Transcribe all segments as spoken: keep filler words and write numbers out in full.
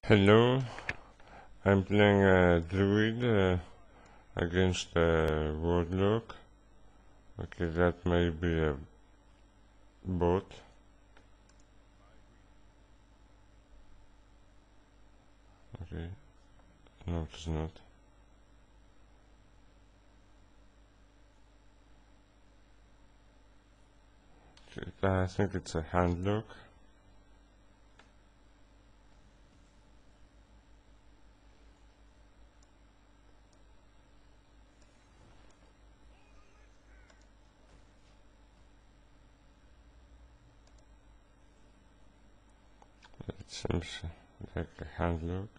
Hello, I'm playing a Druid uh, against a Warlock. Okay, that may be a bot. Okay, no, it's not. Okay, I think it's a Handlock. It seems like a Handlock.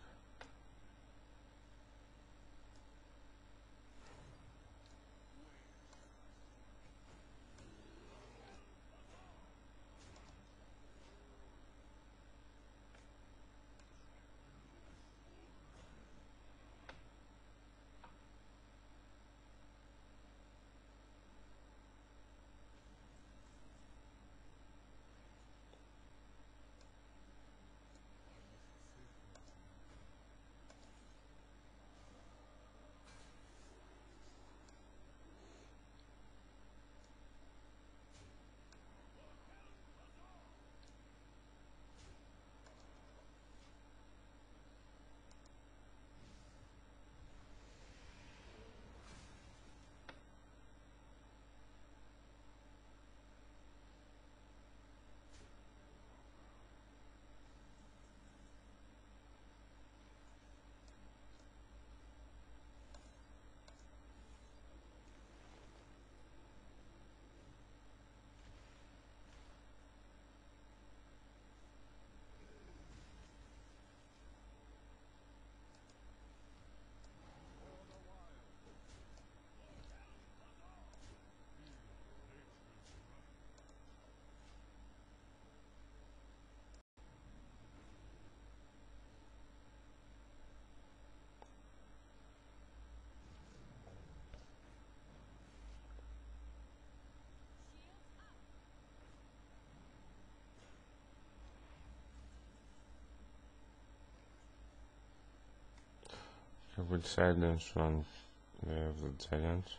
I will silence one uh, of the giants.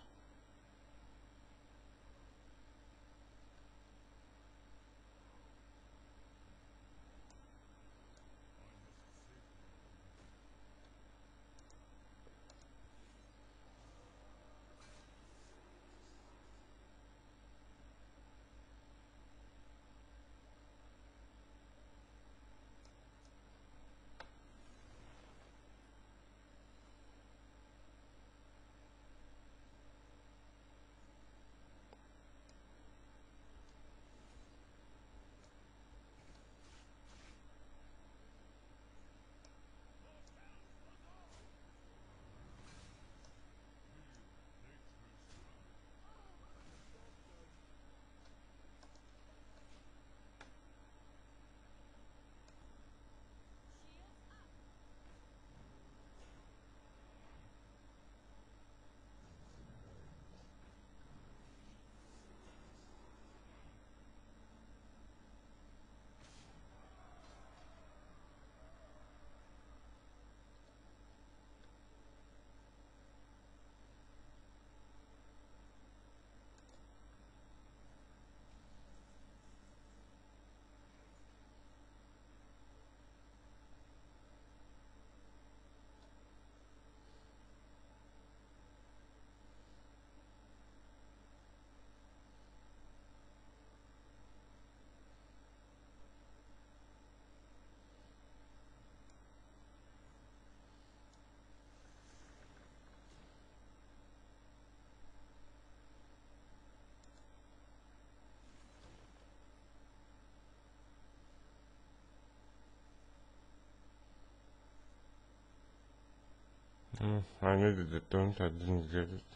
Mm, I needed the taunt, I didn't get it.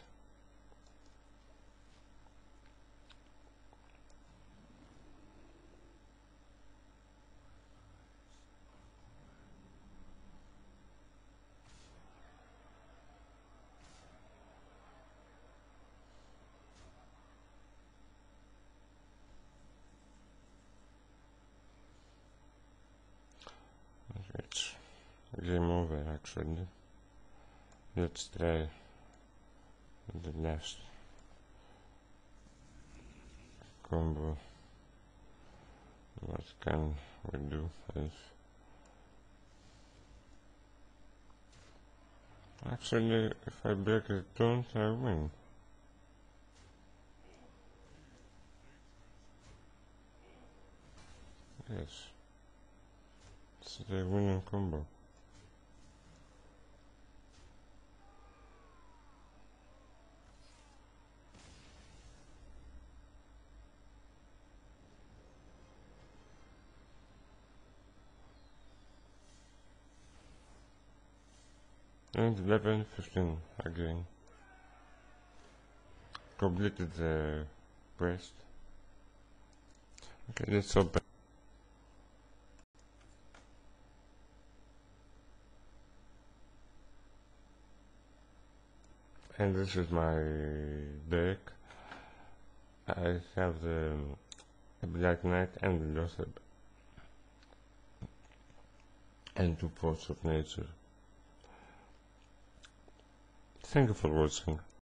It's game over actually. Let's try the last combo. What can we do is actually, if I break the taunt, I win. Yes, it's the winning combo. And eleven fifteen again. Completed the quest. Okay, let's open. And this is my deck. I have the Black Knight and the Lothar and two Force of Nature. Thank you for watching.